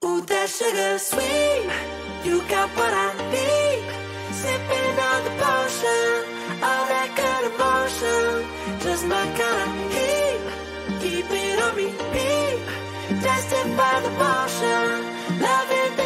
Ooh, that sugar sweet, you got what I need. Sipping on the potion, all that good emotion, just my kind of heat. Keep it on repeat, tested by the motion, loving